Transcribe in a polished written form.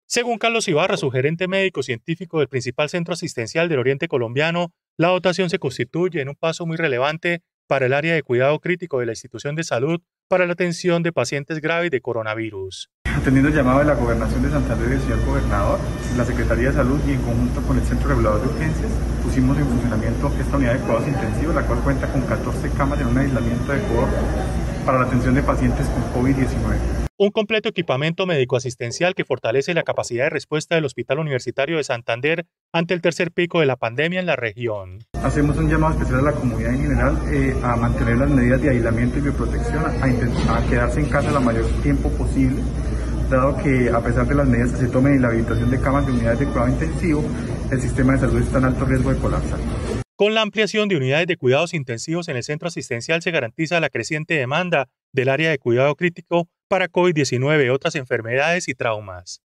Según Carlos Ibarra, su gerente médico científico del principal centro asistencial del Oriente Colombiano, la dotación se constituye en un paso muy relevante para el área de cuidado crítico de la institución de salud para la atención de pacientes graves de coronavirus. Atendiendo el llamado de la Gobernación de Santander y del señor Gobernador, la Secretaría de Salud y en conjunto con el Centro Regulador de Urgencias, pusimos en funcionamiento esta unidad de cuidados intensivos, la cual cuenta con 14 camas en un aislamiento de COVID para la atención de pacientes con COVID-19. Un completo equipamiento médico-asistencial que fortalece la capacidad de respuesta del Hospital Universitario de Santander ante el tercer pico de la pandemia en la región. Hacemos un llamado especial a la comunidad en general a mantener las medidas de aislamiento y bioprotección, a quedarse en casa el mayor tiempo posible, dado que a pesar de las medidas que se tomen en la habilitación de camas de unidades de cuidado intensivo, el sistema de salud está en alto riesgo de colapsar. Con la ampliación de unidades de cuidados intensivos en el centro asistencial se garantiza la creciente demanda del área de cuidado crítico para COVID-19, otras enfermedades y traumas.